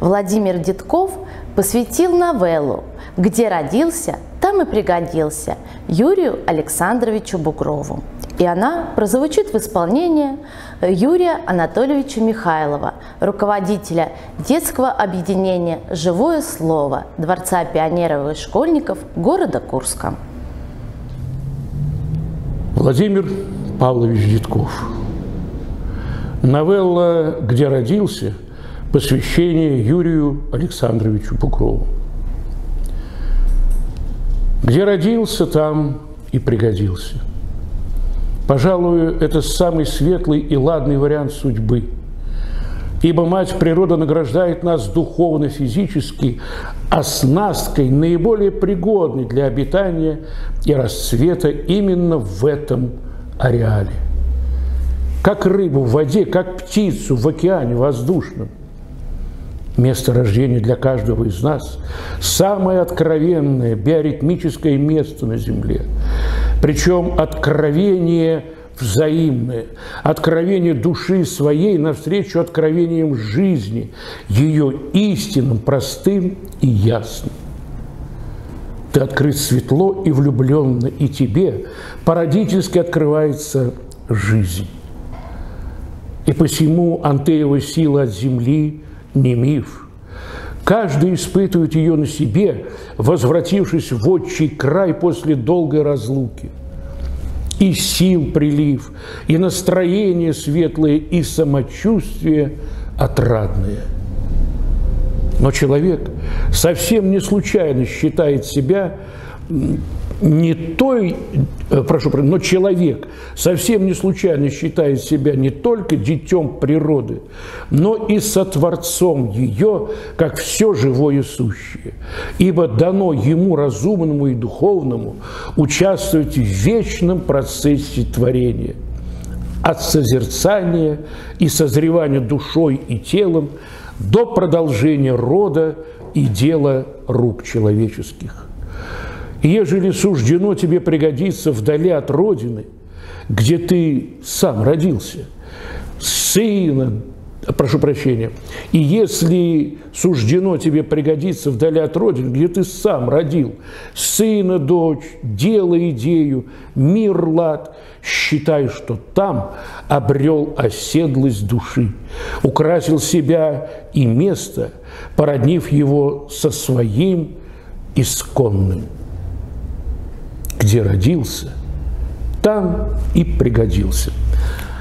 Владимир Дедков посвятил новеллу «Где родился, там и пригодился» Юрию Александровичу Бугрову. И она прозвучит в исполнении Юрия Анатольевича Михайлова, руководителя детского объединения «Живое слово» Дворца пионеров и школьников города Курска. Владимир Павлович Дедков. Новелла «Где родился» – посвящение Юрию Александровичу Бугрову. Где родился, там и пригодился. Пожалуй, это самый светлый и ладный вариант судьбы, ибо Мать Природа награждает нас духовно-физически оснасткой, наиболее пригодной для обитания и расцвета именно в этом ареале. Как рыбу в воде, как птицу в океане воздушном. Место рождения для каждого из нас – самое откровенное биоритмическое место на Земле. Причем откровение взаимное, откровение души своей навстречу откровениям жизни, ее истинным, простым и ясным. Ты открыт светло и влюбленно, и тебе породительски открывается жизнь. И посему Антеева сила от земли не миф. Каждый испытывает ее на себе, возвратившись в отчий край после долгой разлуки. И сил прилив, и настроение светлое, и самочувствие отрадное. Но человек совсем не случайно считает себя но человек совсем не случайно считает себя не только детем природы, но и сотворцом ее, как все живое сущее. Ибо дано ему, разумному и духовному, участвовать в вечном процессе творения, от созерцания и созревания душой и телом до продолжения рода и дела рук человеческих. Ежели суждено тебе пригодиться вдали от Родины, где ты сам родился, и если суждено тебе пригодиться вдали от Родины, где ты сам родил сына, дочь, дело, идею, мир, лад, считай, что там обрел оседлость души, украсил себя и место, породнив его со своим исконным. Где родился, там и пригодился.